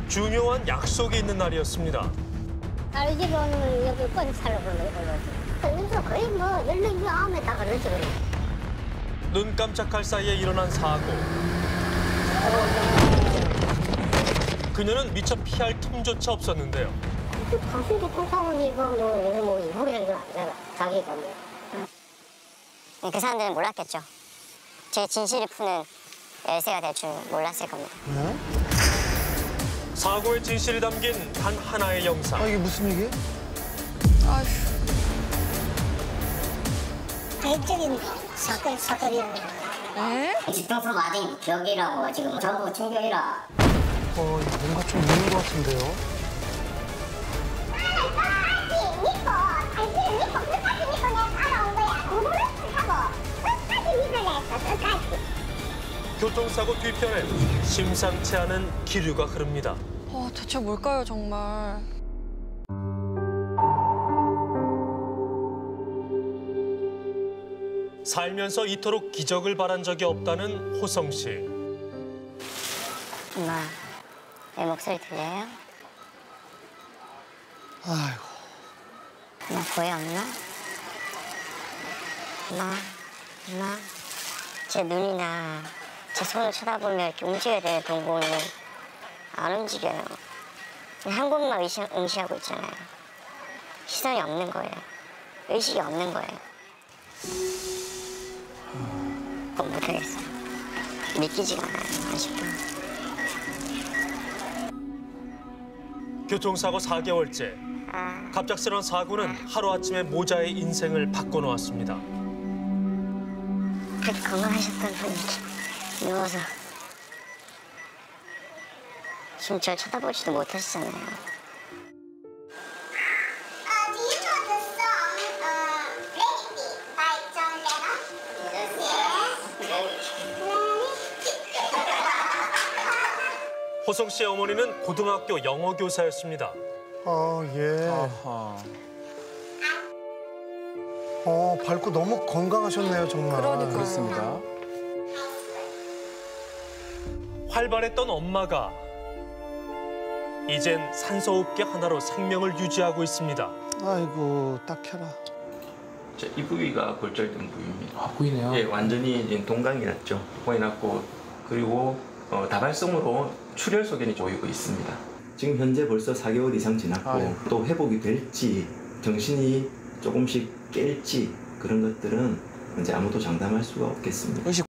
중요한 약속이 있는 날이었습니다. 딸 집 오늘 여기 건차로 불러지. 그래서 거의 뭐 12명 다 그러죠. 눈 깜짝할 사이에 일어난 사고. 그녀는 미처 피할 틈조차 없었는데요. 당신 교통사고니 이거 뭐 이후에 자기가 뭐. 그 사람들은 몰랐겠죠. 제 진실을 푸는 열쇠가 될 줄 몰랐을 겁니다. 사고의 진실이 담긴 단 하나의 영상. 이게 무슨 얘기야? 아휴. 대적인 사건이라고. 에? 뒤통수 맞은 벽이라고 지금 전부 충격이라. 뭔가 좀 있는 것 같은데요? 교통사고 뒤편엔 심상치 않은 기류가 흐릅니다. 대체 뭘까요, 정말. 살면서 이토록 기적을 바란 적이 없다는 호성 씨. 엄마, 내 목소리 들려요? 아이고. 엄마 보여, 엄마? 엄마, 제 눈이나 제 손을 쳐다보면 이렇게 움직여야 되는 동공이 안 움직여요. 한 곳만 응시하고 있잖아요. 시선이 없는 거예요. 의식이 없는 거예요. 그건 못하겠어요. 믿기지가 않아요, 아직도. 교통사고 4개월째. 갑작스러운 사고는 하루아침에 모자의 인생을 바꿔놓았습니다. 그렇게 건강하셨던 분이 누워서 지금 절 쳐다보지도 못하시잖아요. 호성 씨의 어머니는 고등학교 영어 교사였습니다. 예. 밝고 너무 건강하셨네요, 정말. 그러니까요. 그렇습니다. 활발했던 엄마가 이젠 산소호흡기 하나로 생명을 유지하고 있습니다. 아이고, 딱 해라. 이 부위가 골절된 부위입니다. 보이네요. 예, 완전히 이제 동강이 났죠. 동강이 났고 그리고 다발성으로 출혈 소견이 보이고 있습니다. 지금 현재 벌써 4개월 이상 지났고 아유. 또 회복이 될지 정신이 조금씩 깰지 그런 것들은 이제 아무도 장담할 수가 없겠습니다.